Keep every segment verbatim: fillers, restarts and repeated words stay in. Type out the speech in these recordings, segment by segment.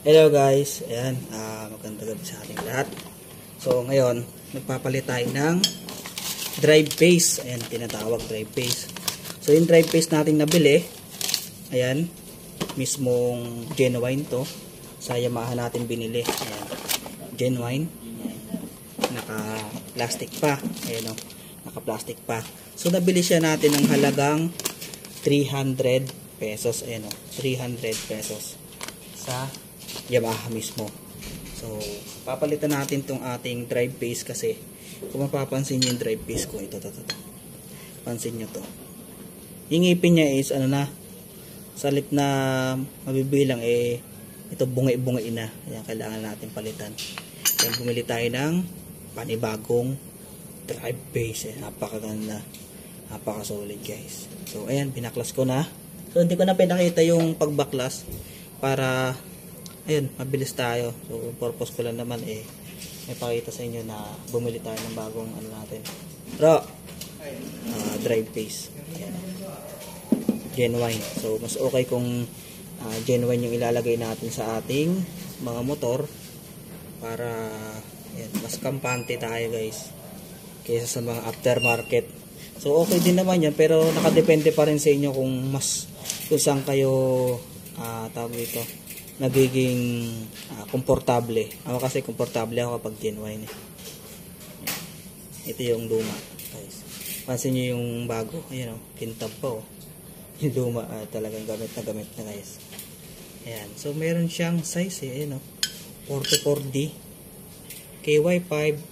Hello guys, ayan, uh, magandang gabi sa ating lahat. So ngayon, nagpapalit tayo ng drive paste. Ayan, tinatawag drive paste. So yung drive paste nating nabili, ayan, mismong genuine to. Sa Yamaha natin binili. Ayan, genuine. Naka plastic pa. Ayan o, naka plastic pa. So nabili siya natin ng halagang three hundred pesos. Ayan o, three hundred pesos sa Yamaha mismo. So, papalitan natin tong ating drive paste kasi kung mapapansin nyo yung drive paste ko, ito, ito, ito. Pansin nyo to. Yung ngipin niya is, ano na, sa lip na mabibilang, eh, ito bungi-bungi na. Ayan, kailangan natin palitan. Ayan, bumili tayo ng panibagong drive paste. Eh, napakaganda. Napaka-solid, guys. So, ayan, binaklas ko na. So, hindi ko na pinakita yung pagbaklas para ayun, mabilis tayo. So, purpose ko lang naman eh may pakita sa inyo na bumili tayo ng bagong ano natin. Bro, uh, drive paste. Ayan. Genuine. So, mas okay kung uh, genuine yung ilalagay natin sa ating mga motor para ayan, mas kampante tayo guys kaysa sa mga aftermarket. So, okay din naman yan pero nakadepende pa rin sa inyo kung mas kung saan kayo uh, tawag dito nagiging uh, komportable. Ako kasi komportable ako kapag genuine eh. Ito yung luma guys. Pansin nyo yung bago, ayun o, kintab pa o. Yung luma uh, talagang gamit na gamit na guys. Ayan, so meron siyang size eh, ayun o, forty-four D K Y five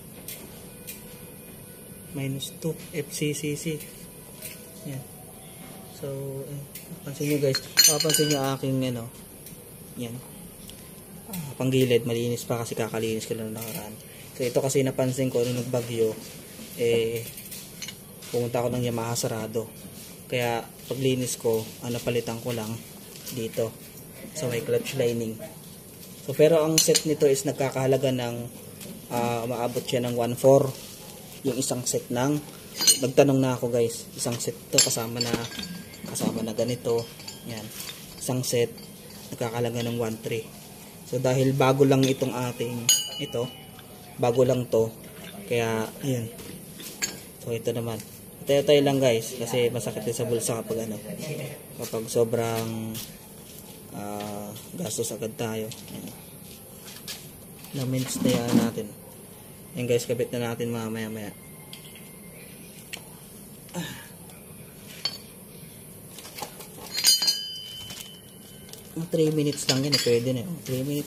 minus two F C C C. Ayan. So eh, pansin nyo guys, papansin nyo aking ano, yan. Ah, panggilid, malinis pa kasi kakalinis ko lang nakaraan. So ito kasi napansin ko nung nagbagyo, eh pumunta ako ng Yamaha sarado. Kaya paglinis ko, ang napalitan ko lang dito sa may clutch lining. So pero ang set nito is nagkakahalaga ng uh, maabot siya ng one four yung isang set ng nagtanong na ako guys, isang set to kasama na kasama na ganito. Yan. Isang set nagkakalaga ng one three. So dahil bago lang itong ating ito, bago lang to, kaya ayun. So ito naman. Tayo-tayo lang guys kasi masakit din sa bulsa kapag ano. Kapag sobrang uh, gastos agad tayo. Ayan. Na-mince na yan natin. Ayan guys, kabit na natin mamaya-maya. Ah. three minutes lang yan eh, pwede na yun. three minutes